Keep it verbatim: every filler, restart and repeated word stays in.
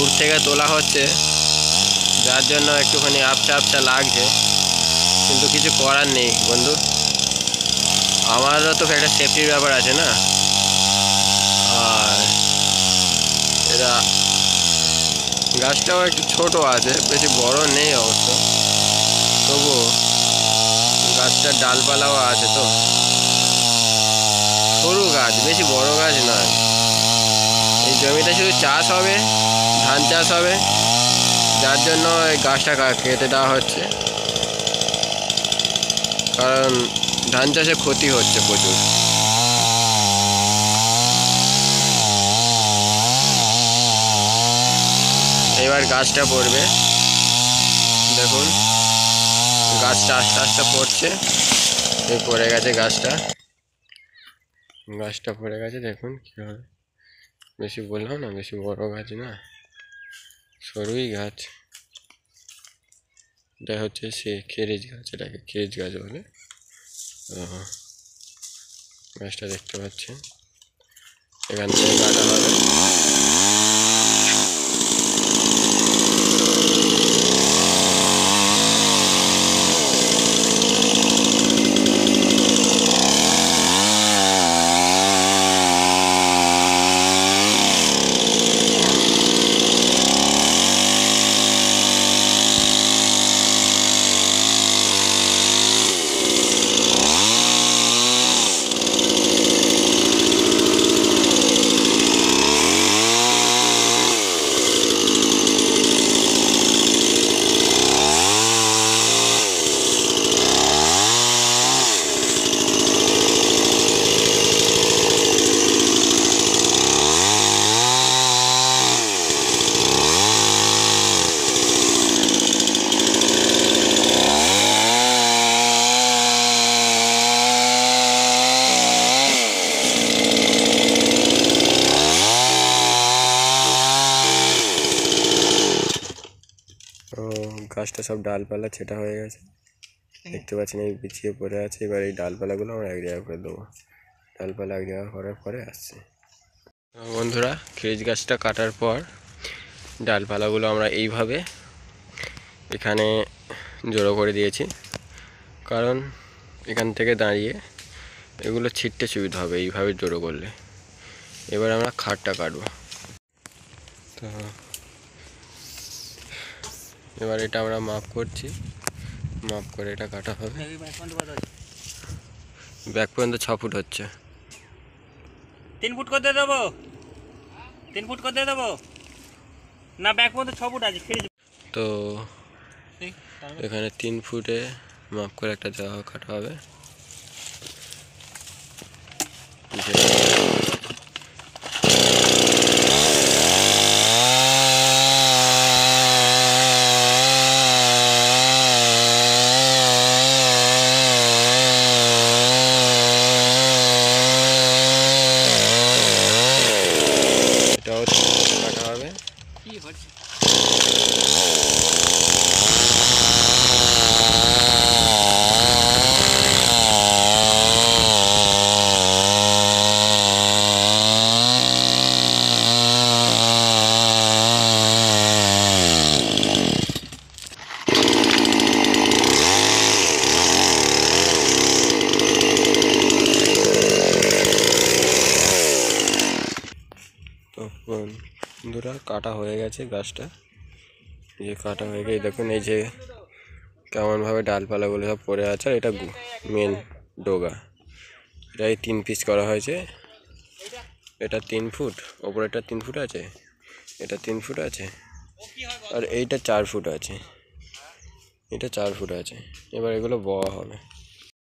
দূর থেকে তোলা হচ্ছে, যার জন্য একটুখানি আবছা আবছা লাগছে, কিন্তু কিছু করার নেই বন্ধু। আমারও তো একটা সেফটির ব্যাপার আছে না। আর এরা গাছটাও একটু ছোট আছে, বেশি বড় নেই অবশ্য, তবু গাছটার ডালপালাও আছে, তো সরু গাছ, বেশি বড় গাছ নয়। এই জমিটা শুধু চাষ হবে, ধান চাষ হবে, যার জন্য এই গাছটা কেটে দেওয়া হচ্ছে, কারণ ধান চাষে ক্ষতি হচ্ছে প্রচুর। এবার গাছটা পড়বে, দেখুন গাছটা আস্তে আস্তে পড়ছে। এই পড়ে গেছে গাছটা, গাছটা পড়ে গেছে, দেখুন কীভাবে। বেশি বললাম না, বেশি বড় গাছ না, সরুই গাছ। এটা হচ্ছে সে খেরিজ গাছ, এটাকে খেরিজ গাছ বলে। গাছটা দেখতে পাচ্ছেন, এখান থেকে কাটা হবে। তো গাছটা সব ডালপালা ছেটা হয়ে গেছে, দেখতে পাচ্ছেন এই বিছিয়ে পড়ে আছে। এবার এই ডালপালাগুলো আমরা এক জায়গায় করে দেবো, ডালপালা এক জায়গা করার পরে আসছে। বন্ধুরা, খেরিজ গাছটা কাটার পর ডালপালাগুলো আমরা এইভাবে এখানে জড়ো করে দিয়েছি, কারণ এখান থেকে দাঁড়িয়ে এগুলো ছিটতে সুবিধা হবে এইভাবে জড়ো করলে। এবার আমরা খাটটা কাটবো। তো এবার এটা আমরা মাপ করছি, মাপ করে এটা কাটা হবে। ব্যাক পর্যন্ত ছ ফুট হচ্ছে, তিন ফুট করে দেবো, তিন ফুট করে দেবো না, ব্যাক পর্যন্ত ছ ফুট আছে। তো এখানে তিন ফুটে মাপ করে একটা জায়গা কাটা হবে। এটাও কাটা হবে। কি হচ্ছে বন্ধুরা, কাটা হয়ে গেছে গাছটা, এই কাটা হয়ে গেছে। দেখুন এই যে কেমনভাবে ডালপালাগুলো সব পড়ে আছে, আর এটা মেন ডোগা। এটা এই তিন পিস করা হয়েছে, এটা তিন ফুট, ওপরেটা তিন ফুট আছে, এটা তিন ফুট আছে, আর এইটা চার ফুট আছে, এটা চার ফুট আছে। এবার এগুলো বওয়া হবে।